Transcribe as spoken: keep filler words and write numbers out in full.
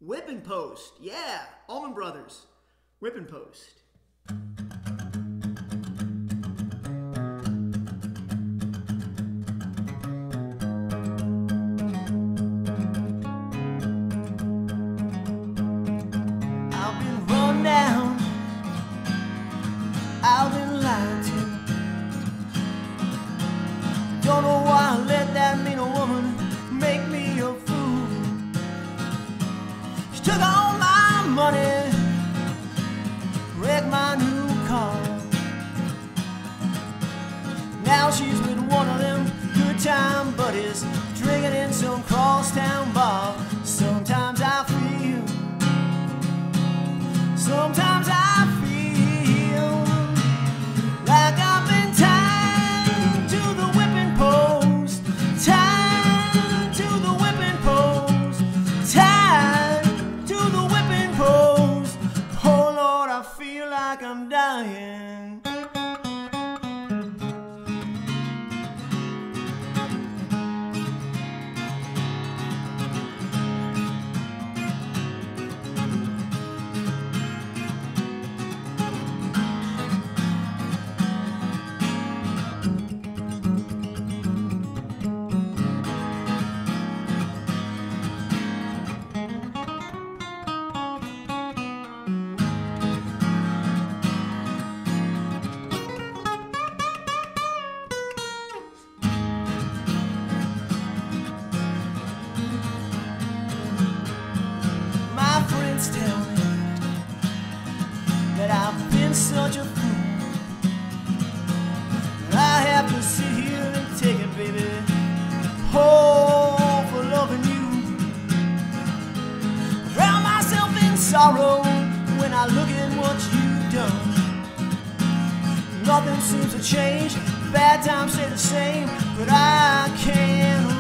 Whipping Post. Yeah, Allman Brothers. Whipping Post. I've been run down, I've been lied to. Don't know why I let that mean a woman make me a fool. She took all my money, wrecked my new car. Now she's with one of them good time buddies, drinking in some crosstown bar. Sometimes I feel, sometimes I feel like I've been tied to the whipping post, tied to the whipping post, tied to the whipping post. Oh Lord, I feel like I'm dying. Tell me that I've been such a fool. I have to sit here and take it, baby. Oh, for loving you. Drown myself in sorrow when I look at what you've done. Nothing seems to change. Bad times stay the same, but I can't